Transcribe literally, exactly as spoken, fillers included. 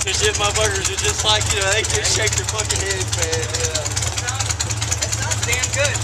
Those shit motherfuckers are just like, you know, they just shake their fucking heads, man. Yeah. That sounds damn good.